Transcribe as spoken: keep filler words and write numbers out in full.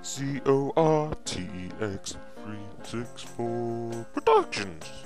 C O R T E X three six four Productions.